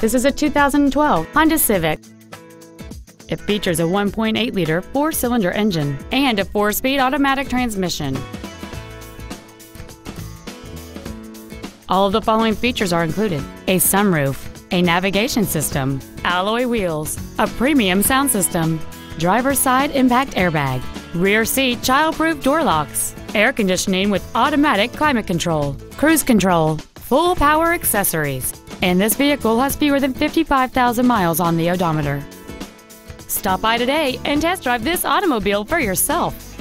This is a 2012 Honda Civic. It features a 1.8-liter four-cylinder engine and a 4-speed automatic transmission. All of the following features are included: a sunroof, a navigation system, alloy wheels, a premium sound system, driver's side impact airbag, rear seat child-proof door locks, air conditioning with automatic climate control, cruise control, full power accessories, and this vehicle has fewer than 55,000 miles on the odometer. Stop by today and test drive this automobile for yourself.